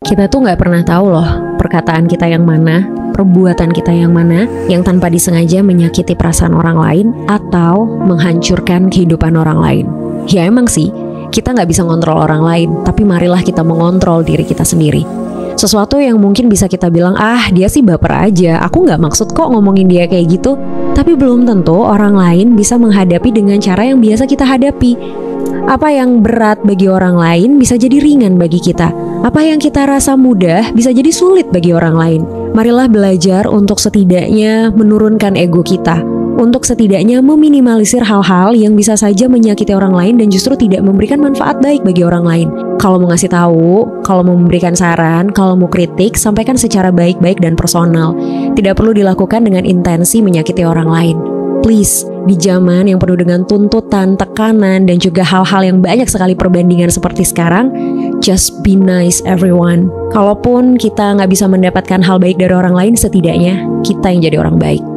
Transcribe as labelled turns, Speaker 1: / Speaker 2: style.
Speaker 1: Kita tuh nggak pernah tahu loh perkataan kita yang mana, perbuatan kita yang mana, yang tanpa disengaja menyakiti perasaan orang lain atau menghancurkan kehidupan orang lain. Ya emang sih, kita nggak bisa ngontrol orang lain, tapi marilah kita mengontrol diri kita sendiri. Sesuatu yang mungkin bisa kita bilang, dia sih baper aja, aku nggak maksud kok ngomongin dia kayak gitu. Tapi belum tentu orang lain bisa menghadapi dengan cara yang biasa kita hadapi. Apa yang berat bagi orang lain bisa jadi ringan bagi kita. Apa yang kita rasa mudah bisa jadi sulit bagi orang lain. Marilah belajar untuk setidaknya menurunkan ego kita, untuk setidaknya meminimalisir hal-hal yang bisa saja menyakiti orang lain dan justru tidak memberikan manfaat baik bagi orang lain. Kalau mau ngasih tahu, kalau mau memberikan saran, kalau mau kritik, sampaikan secara baik-baik dan personal. Tidak perlu dilakukan dengan intensi menyakiti orang lain. Please, di zaman yang penuh dengan tuntutan, tekanan, dan juga hal-hal yang banyak sekali perbandingan seperti sekarang, just be nice everyone. Kalaupun kita nggak bisa mendapatkan hal baik dari orang lain, setidaknya kita yang jadi orang baik.